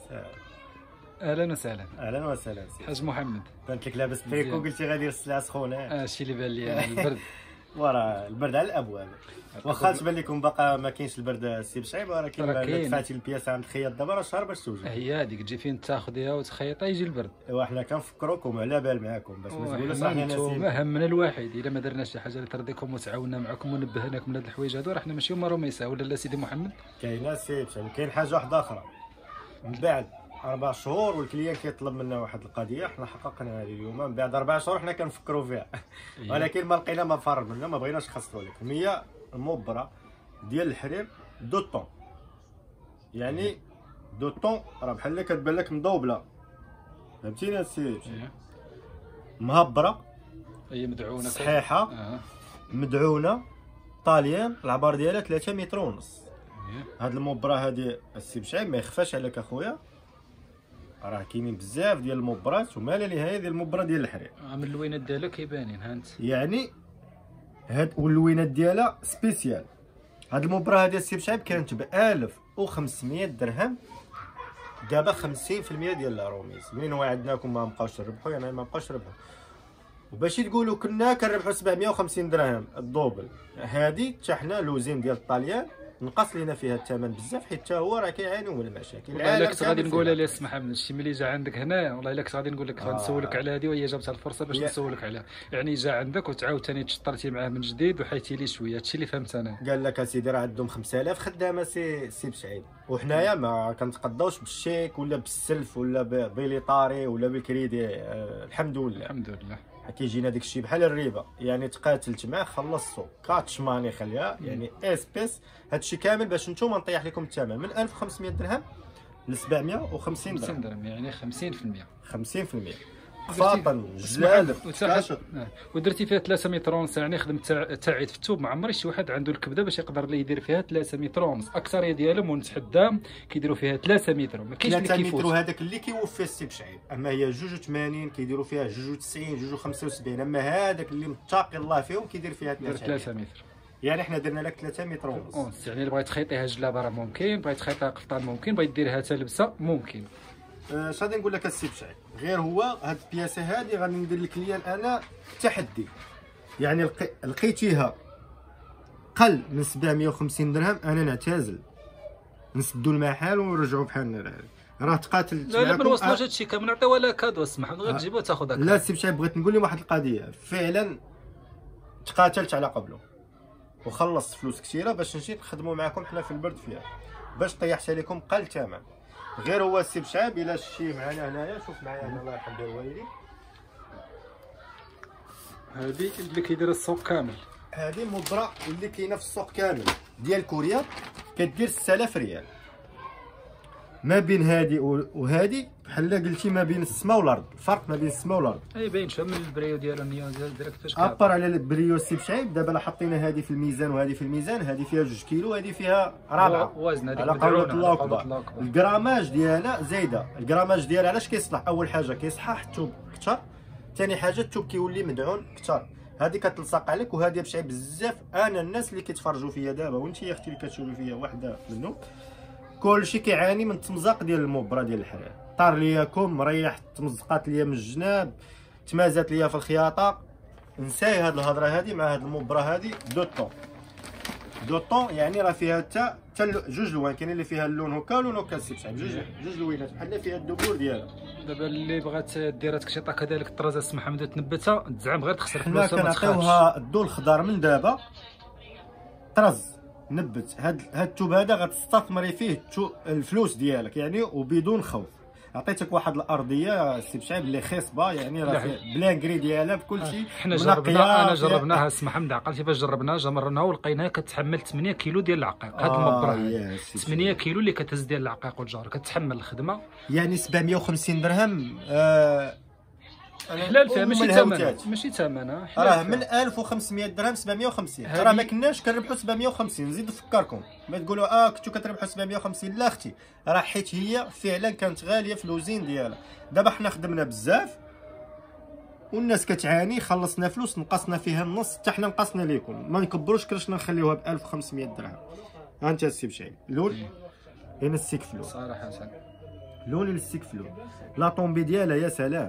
اهلا وسهلا. اهلا وسهلا سي حاج محمد. بانت لك لابس تريكو قلتي غادي السلعه سخونه. هادشي اللي بان لي البرد. وراه البرد على الابواب. واخا تبان لكم باقا ما كاينش البرد السي بشعيب، ولكن دفعتي البياسه عند الخياط دابا راه شهر باش توجد. هي هذيك تجي فين تاخذيها وتخيطها يجي البرد. ايوا حنا كنفكروكم على بال معاكم باش ما تقولوش حنا ناسيين. همنا الوحيد الا ما درنا شي حاجه اللي ترضيكم وتعاوننا معكم ونبهناكم من هاد الحوايج هادو، راه حنا ماشي هما راهم يساو ولا سيدي محمد. كاينه سي بشعيب، كاين حاجه واحده اخرى من بعد 4 شهور والكليان كيطلب منا واحد القضيه، حنا حققنا هذه اليوم. من بعد 4 شهور حنا كنفكروا فيها ولكن ما لقينا مفر منها، ما بغيناش نخسروا لكم. هي المبره ديال الحرير دو طون، يعني دو طون راه بحال اللي كتبان لك مضوبله، فهمتيني السي؟ مهبره، هي مدعونه صحيحه، مدعونه، طاليان، العبار ديالها 3 متر ونص. هاد المبره هادي السي بشعيب ما يخفاش عليك اخويا، راه كاينين بزاف ديال المبرات وما لا نهايه ديال المبره ديال الحرير. من اللوينات ديالها كيبانين هانت، يعني هاد واللوينات ديالها سبيسيال. هاد المبره هادي السي بشعيب كانت ب 1500 درهم، دابا 50% ديال الروميز. منين وعدناكم ما بقاوش يربحوا، يعني ما بقاوش يربحوا، وباش تقولوا كنا كنربحوا 750 درهم الدوبل. هادي حتى حنا لوزين ديال الطاليان نقص لينا فيها الثمن بزاف، حيت هو راه كيعانيو من المشاكل. والله الا كنت غادي نقولها لي اسم محمد، شتي ملي جا عندك هنا، والله الا كنت غادي نقول لك غنسولك على هذه، وهي جابتها الفرصه باش نسولك عليها. يعني جا عندك وتعاود ثاني تشطرتي معاه من جديد وحيتي لي شويه، هادشي اللي فهمت انا. قال لك اسيدي راه عندهم 5000 خدامه سي بشعيب، وحنايا ما كنتقداوش بالشيك ولا بالسلف ولا بليطاري ولا بالكريدي. الحمد لله الحمد لله. كيجينا داك الشيء بحال الربا، يعني تقاتلت معاه خلصتو كاتشماني خليها، يعني اسبيس. هادشي كامل باش نتوما نطيح لكم الثمن من 1500 درهم ل 750 درهم، يعني 50%. 50% فاطن جلال ودرتي فيها 3 متر ونص، يعني خدمت تاعي في الثوب. ما عمري شي واحد عنده الكبده باش يقدر لي يدير فيها 3 متر ونص. اكثريه ديالهم ونتحدى كيديروا فيها 3 متر، ما كاينش اللي كيفوت 3 متر. هذاك اللي كيوفي السي بشعيب، اما هي 82 كيديروا فيها 92 75. اما هذاك اللي متقي الله فيهم كيدير فيها 3 متر. يعني حنا درنا لك 3 متر ونص. يعني اللي بغيت تخيطيها جلابه راه ممكن، بغيت تخيطيها قفطان ممكن، بغيت ديرها حتى لبسه ممكن. اش غادي نقول لك السي بشعيب، غير هو هاد البياسه هادي غادي ندير لك ليا انا تحدي. يعني لقيتيها قل من 750 درهم انا نعتزل، نسدو المحل ونرجعوا بحالنا. راه تقاتلت معاكم. لا ما نوصلوش هادشي كامل، نعطيوها لها كادو اسمح، غير تجيبها وتاخذها. لا السي بشعيب بغيت نقول لهم واحد القضيه، فعلا تقاتلت على قبله وخلصت فلوس كثيره باش نجي نخدموا معاكم حنا في البرد فيها، باش طيحت عليكم قل ثمن. غير هو السي بشعيب الا شتي معنا هنايا، شوف معايا هنا الله يرحم ديال الوالدين، هذه اللي كيدير السوق كامل. هذه مبره اللي كاينه في السوق كامل ديال كوريا، كدير 6000 ريال. ما بين هذه وهذه بحال قلتي ما بين السماء والارض، الفرق ما بين السماء والارض. اي باين شوف من البريو ديالها ديالك فاش ابار على البريو السي بشعيب. دابا لا حطينا هذه في الميزان وهذه في الميزان، هذه فيها 2 كيلو وهذه فيها 4 وزن. هذيك على قولة الله اكبر. الجراماج ديالها زايده. الجراماج ديالها علاش كيصلح؟ اول حاجه كيصحح الثوب اكثر، ثاني حاجه الثوب كيولي مدعون اكثر. هذه كتلصق عليك، وهذه بشعيب بزاف. انا الناس اللي كيتفرجوا فيا دابا وانت يا اختي اللي كتشوفي فيا واحده منهم، كلشي كيعاني من التمزق ديال المبره ديال الحرير. طار ليا كم مريح، تمزقات ليا من الجناب، تمازات ليا في الخياطه. نساي هاد الهضره هادي مع هاد المبره هادي دو طون. دو طون يعني راه فيها حتى 2 لوان، كاين اللي فيها اللون هكا ولون هكا السي بشعيب، 2 لوينات بحال فيها الدبور ديالها. دابا اللي بغات دير تكشيطه كذلك الطرازه اسم محمد تنبتها تزعم غير تخسر فلوسها. حنا كنعطيوها الضو الخضر من دابا، طرز نبت. هاد الثوب هذا غتستثمري فيه الفلوس ديالك يعني وبدون خوف. عطيتك واحد الارضيه السي بشعيب اللي خصبه، يعني راه بلانكري ديالها بكل شيء. حنا جربناها، انا جربناها اسم محمد عقلتي فاش جربناها جمرناها ولقيناها كتحمل 8 كيلو ديال العقيق. هاد المبره 8 كيلو اللي كتهز ديال العقيق والجار، كتحمل الخدمه. يعني 750 درهم حلال فيها، ماشي ثمنها راه من 1500 درهم 750. راه ما كناش كنربحوا 750. نزيد نفكركم، ما تقولوا كنتو كتربحوا 750. لا اختي، راه حيت هي فعلا كانت غاليه في الوزين ديالها. دابا حنا خدمنا بزاف والناس كتعاني، خلصنا فلوس نقصنا فيها النص، حتى حنا نقصنا ليكم. ما نكبروش كرشنا نخليوها ب 1500 درهم. ها انت السي بشعيب لول هنا السيك فلوس صراحه. لون الستيك فلو. لا طومبي ديالها يا سلام.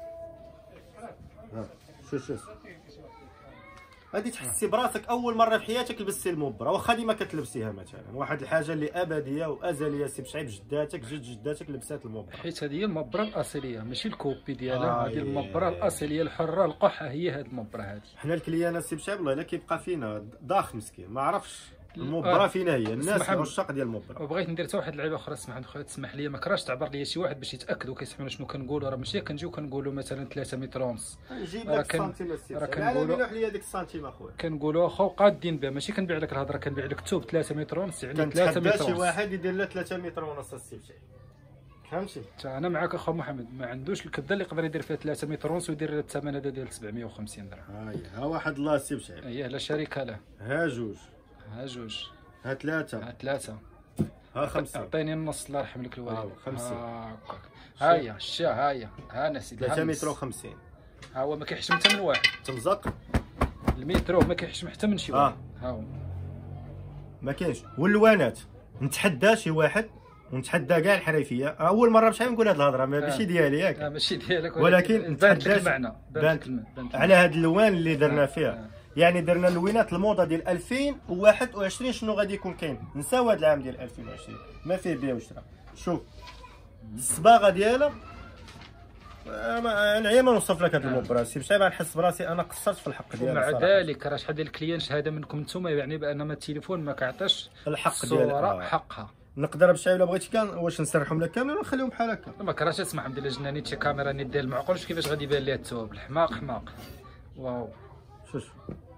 شوف غادي تحسي براسك اول مره في حياتك لبستي المبره، واخا ديما كتلبسيها مثلا. واحد الحاجه اللي ابديه وازليه سي بشعيب، جداتك جداتك لبسات المبره، حيت هذه هي المبره الاصليه ماشي الكوبي ديالها. هذه المبره الاصليه الحره القحه هي هذه المبره هذه. حنا الكليان سي بشعيب والله الا كيبقى فينا ضاخ مسكين ما عرفش المبره فينا هي الناس العشاق ديال المبره. وبغيت ندير حتى واحد اللعيبه اخرى. اسمح خويا تسمح لي، ما كرهتش تعبر لي شي واحد باش يتاكدوا كيسمعونا شنو كنقولوا. راه ماشي كنجيو كنقولوا مثلا 3 متر ونص، نجيب لك السنتيم راه كنقولوا لي هذيك السنتيم اخويا، كنقولوا اخو قادين بها. ماشي كنبيع لك الهضره، كنبيع لك الثوب 3 متر ونص يعني 3 متر ونص. شي واحد يدير له 3 متر ونص السيف فهمتي. انا معاك اخو محمد، ما عندوش الكبده اللي يقدر يدير فيها 3 متر ونص ويدير الثمن هذا ديال 750 درهم. ها واحد الله السيف شعيب. لا شريك له. ها جوج، ها جوج، ها ثلاثة، ها ثلاثة، ها خمسة. عطيني النص الله يرحم لك الوالد. 50. ها هي الشا، ها هي، ها انا سيدي 3 متر و50. ها هو ما كيحشم حتى من واحد. تمزق المترو ما كيحشم حتى من شي واحد. ها هو ما كاينش. واللوانات نتحدى شي واحد ونتحدى كاع الحريفيه. اول مره بشحال نقول هاد الهضره ماشي ديالي ياك. ماشي ديالك، ولكن بانت لك المعنى. على هاد اللوان اللي درنا فيها. يعني درنا لوينات الموضه ديال 2021 شنو غادي يكون كاين. نساو هاد العام ديال 2020 ما فيه بيع وشراء. شوف الصباغه ديالها انا ما نوصف لك هاد المبره سي بشحال نحس براسي انا قصرت في الحق ديالها. ومع ذلك راه شحال ديال الكليان شهاده منكم نتوما يعني بان ما التليفون ما كيعطيش الحق ديالها حقها. نقدر بشحال الا بغيتي كان واش نسرحهم لك كاملين ولا نخليهم بحال هكا. ما كرهتش اسمح الحمد لله جناني شي كاميرا نيت ديال المعقولش كيفاش غادي يبان ليها الثوب. الحماق حماق. واو شوف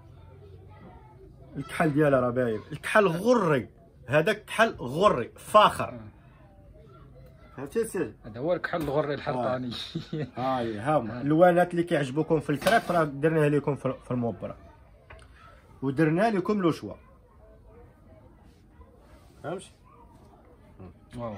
الكحل ديالها راه باين. الكحل غري، هذاك كحل غري فاخر. فهمتي سيدي، هذا هو الكحل الغري الحرطاني. ها هما اللوانات اللي كيعجبوكم في الكريب راه درناها لكم في المبره، ودرنا لكم لو شوا. فهمتي. واو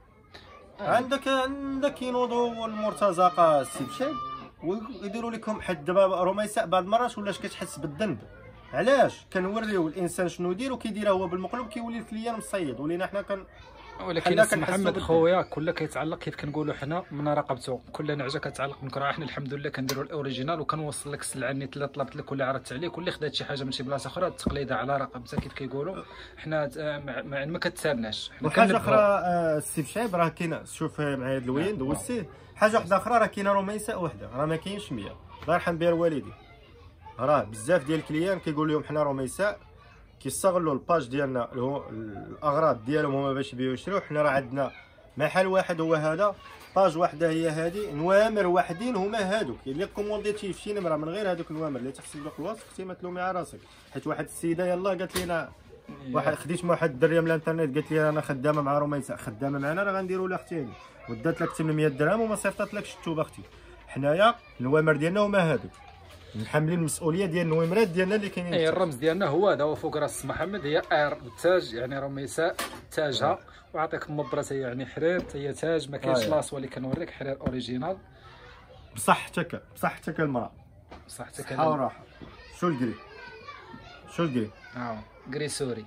عندك ينوضوا المرتزقه السي بشاي ويديروا لكم حد دابا رميساء بعض المرات ولاش كتحس بالذنب. علاش؟ كنوريو الانسان شنو يدير وكيديرها هو بالمقلوب كيولي الكليان مصيد ولينا حنا ولكن محمد خويا كله كيتعلق كيف كنقولوا حنا من رقبته. كل نعجه كتعلق من كره. حنا الحمد لله كنديروا الاوريجينال وكنوصل لك السلعه اللي طلبت لك ولا عرضت عليك واللي خدات شي حاجه من شي بلاصه اخرى التقليده على رقبتها كيف كيقولوا. حنا ما كتسالناش. وحاجه اخرى السي بشعيب راه كاينه. شوف مع هاد الوين دوزتيه. حاجه واحده اخرى راه كاينه رميساء وحده راه ما كاينش 100 الله يرحم بها الوالدين. راه بزاف ديال الكليان كيقول لهم حنا رميساء كيستغلوا الباج ديالنا اللي هو الاغراض ديالهم هما باش يبيعوا ويشريو. حنا راه عندنا محل واحد هو هذا، باج واحده هي هذه، نوامر واحدين هما هادوك اللي كومونديتي في شي نمره من غير هذوك النوامر اللي تحسب لك الوصف اختي ما تلومي على راسك. حيت واحد السيده يلاه قالت لينا واحد خديت مع واحد الدريه من الانترنيت قالت لي انا خدامه مع رميساء خدامه معنا راه غنديروا لها اختي هذه ودات لك 800 درهم وما صيفطت لكش الثوبه اختي. حنايا النوامر ديالنا هما هادوك محملين المسؤوليه ديال النوامرات ديالنا اللي كاينين. اي الرمز ديالنا هو هذا، هو فوق راس محمد هي ار التاج يعني رميساء تاجها. وعطيك مبره يعني حرير هي تاج ما كاينش لاصوه اللي كنوريك حرير اوريجينال بصحتك بصحتك المراه بصحتك صحه وراحه. شو الكري شو الكري كري سوري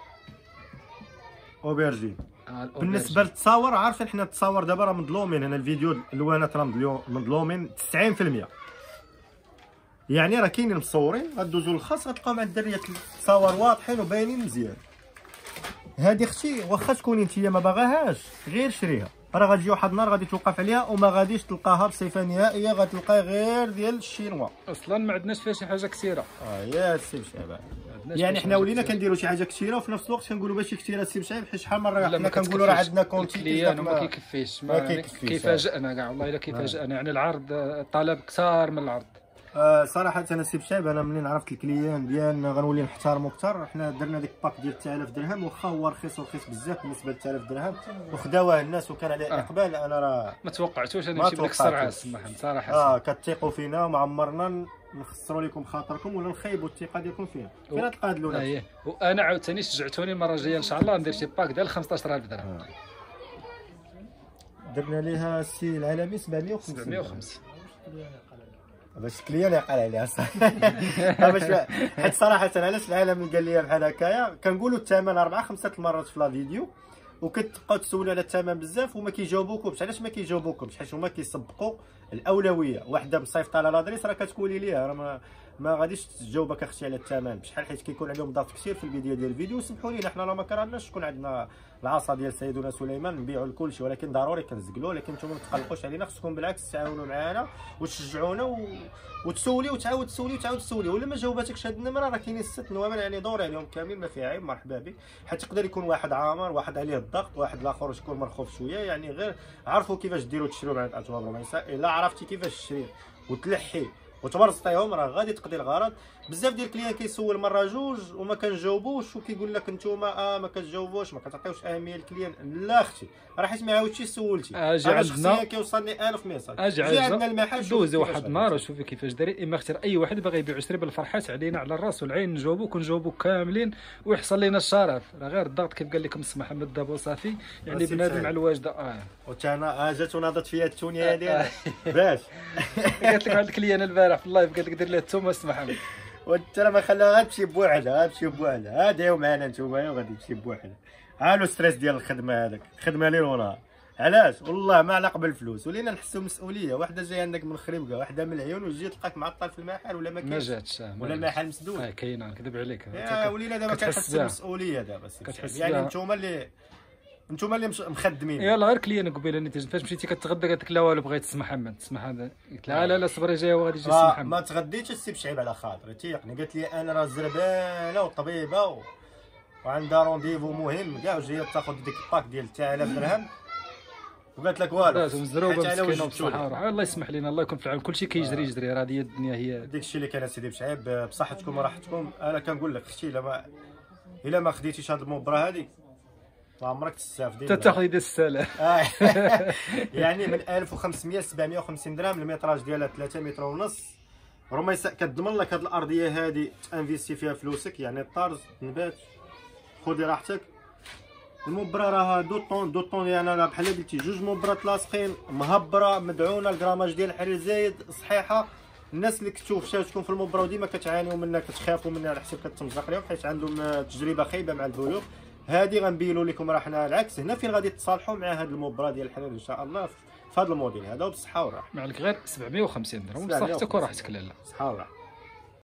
اوبرجين. بالنسبه للتصاور عارفين حنا التصاور دابا راه مظلومين. هنا الفيديو الالوانات راه مظلومين 90%. يعني راه كاينين مصورين غدوزوا للخاص غتلقاو مع الدريات التصاور واضحين وباينين مزيان. هذه اختي واخا تكوني نتيا ما باغاهاش غير شريها راه غتجي واحد النهار غادي توقف عليها وما غاديش تلقاها بصفه نهائيه غتلقاي غير ديال الشينوا. اصلا ما عندناش فيها شي حاجه كثيره. يا السي بشعيب يعني حنا ولينا كنديروا شي حاجه كثيره وفي نفس الوقت كنقولوا باش كثيره السي بشعيب حيت شحال مره حنا كنقولوا راه عندنا كونتي ما كيكفيش. كيفاجئنا كاع والله الا كيفاجئنا. يعني العرض طلب كثار من العرض. صراحه انا السي بشعيب انا منين عرفت الكليان ديالنا غنولي نحترمو كثر. حنا درنا ديك باك ديال 9000 درهم واخا هو رخيص بزاف بالنسبه ل 9000 درهم وخداوه الناس وكان عليه اقبال. انا راه ما توقعتوش انا نمشي بديك السرعه سمح صراحه. كتثيقوا فينا وما عمرنا نخسروا لكم خاطركم ولا نخيبوا الثقه ديالكم فينا. فين تلقى هاد اللونات؟ وانا عاوتاني شجعتوني المره الجايه ان شاء الله ندير شي باك ديال 15000 درهم. درنا ليها السي العالمي 750 باش الكليان يعقل عليها صح. حيت صراحه علاش العالمي قال لي بحال هكايا كنقولوا الثمن 4 5 المرات في لا فيديو وكتبقاو تسولوا على الثمن بزاف وما كيجاوبوكمش. علاش ما كيجاوبوكمش؟ حيت هما كيسبقوا الاولويه. واحده مصيفطه على لادريس راه كتقولي ليها راه ما غاديش تجاوبك اختي على الثمن بشحال، حيت كيكون عليهم ضغط كثير في البدايه ديال الفيديو. سمحوا لينا حنا راه ما كرهناش تكون عندنا العصا ديال سيدنا سليمان نبيعوا لكل شيء، ولكن ضروري كنزقلوا. لكن نتوما ما تقلقوش علينا، خصكم بالعكس تعاونوا معنا وتشجعونا وتسولي وتعاود تسولي وتعاود تسولي. ولا ما جاوباتكش هاد النمره راه كاينين 6 نوامر، يعني دوري عليهم كامل ما فيها عيب، مرحبا بك. حيت يقدر يكون واحد عامر، واحد عليه الضغط، واحد الاخر يكون مرخوف شويه. يعني غير عرفوا كيفاش ديروا تشريو مع الاطواب الرميسه. الا عرفتي كيفاش تشري وتلحي وتبرزطيهم راه غادي تقضي الغرض. بزاف ديال الكليان كيسول مره جوج وما كنجاوبوش، وكيقول لك نتوما ما كتجاوبوش، ما كتعطيوش اهميه للكليان. لا اختي راه حيت ما عاودتيش سولتي. اجي عندنا كيوصلني 1000 ميساج. اجي عندنا المحل دوزي واحد النهار وشوفي كيفاش داير. اما اختار اي واحد باغي يبيع ويشري بالفرحات علينا على الراس والعين، نجاوبوك ونجاوبوك كاملين ويحصل لنا الشرف. راه غير الضغط كيف قال لكم السي محمد دابو صافي، يعني بنادم مع الواجده. وتانا جات وناضت فيها التونيه ديالها باش قالت لك واحد الكليان البارح في اللايف قالت لك دير لها الثومه السي محمد، وانت راه ما خلاها غتمشي بوحدها، غتمشي بوحدها. دايو معنا نتوما وغادي تمشي بوحدها. لو ستريس ديال الخدمه هذاك، خدمه ليل ونهار. علاش؟ والله ما علاقه بالفلوس، ولينا نحسوا مسؤوليه. وحده جايه عندك من خريبكه، وحده من العيون، وتجي تلقاك معطل في المحل ولا ما جاتش ولا المحل مسدود. كاينه نكذب عليك. ولينا دابا كنحس بالمسؤوليه دابا. يعني نتوما اللي مخدمين. يلا غير كليان قبيله نتيجه فاش مشيتي كتغدى قالت لك لا والو بغيت السي محمد. تسمح هذا قلت لها لا صبري جايه وغادي يجي السي محمد. ما تغديتش السي بشعيب على خاطري، تيقني. قالت لي انا راه زربانه وطبيبه وعندها رونديفو مهم كاع، وجايه تاخذ ديك الباك ديال 9000 درهم، وقالت لك والو مزروبه مسكينه بصحه. الله يسمح لنا، الله يكون في العون. كلشي كيجري راه هي الدنيا هي ديك الشيء اللي كان سيدي بشعيب. بصحتكم وراحتكم. انا كنقول لك اختي الا ما خديتيش هاد المبره هذيك ما عمرك تستافدي. تاخذي ديال السلام. يعني من 1500 750 درهم، الميتراج ديالها 3 متر ونص. رميسه كتضمن لك هاد الارضيه هادي تانفيستي فيها فلوسك، يعني الطرز نبات خذي راحتك. المبره راه دو طون يعني راه بحال قلتي جوج مبرات لاصقين، مهبره مدعونه، الكراماج ديال الحرير زايد، صحيحه. الناس اللي كتشوف شاتكم في المبره وديما كتعانيو منها، كتخافوا منها على حسب كتمزق لهم، حيت عندهم تجربه خايبه مع البيوت. هذه غنبينوا لكم راه حنا العكس. هنا فين غادي تصالحوا مع هذه المبره ديال الحرير ان شاء الله في هذا الموديل هذا، وبالصحه والراحه. معلك غير 750 درهم، بصحتك وراحتك. لا صحه والراحه.